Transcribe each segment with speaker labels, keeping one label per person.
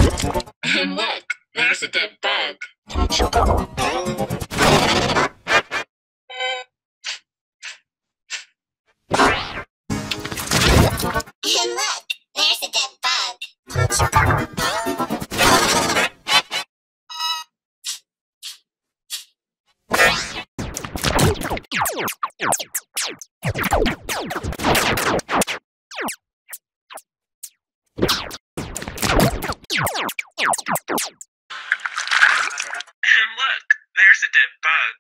Speaker 1: And look, there's a dead bug. And look, there's a dead bug.
Speaker 2: And look, there's a dead bug.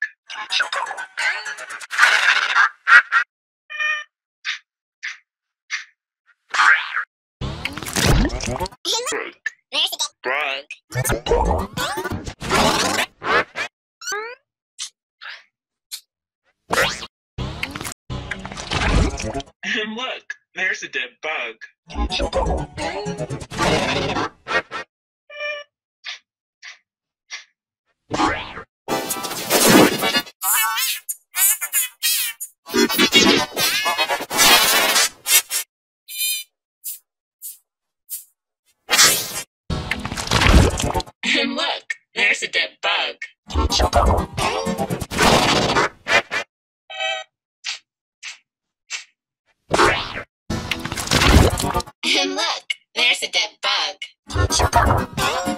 Speaker 1: There's a dead bug.
Speaker 2: And look, there's a dead bug.
Speaker 1: And look, there's a dead bug. And look, there's a dead bug.